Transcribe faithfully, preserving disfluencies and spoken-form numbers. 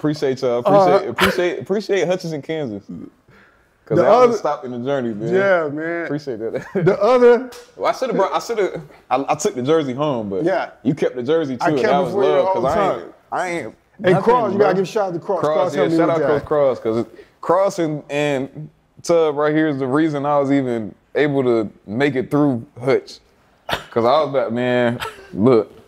Appreciate y'all. Appreciate, uh, appreciate, appreciate Hutchinson, Kansas. Because I other stopped in the journey, man. Yeah, man. Appreciate that. The other. Well, I should have brought. I should have. I, I took the jersey home, but yeah, you kept the jersey too. I kept and that it was for you love the whole because I time. ain't. I ain't. Hey, nothing, Cross, you bro. gotta give a shout out to Cross. Cross, Cross yeah, shout out that. Coach Cross because Cross and, and Tub right here is the reason I was even able to make it through Hutch. Because I was like, man, look.